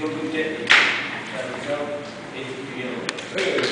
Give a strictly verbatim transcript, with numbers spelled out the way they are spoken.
you're good at it. So, it's, you know,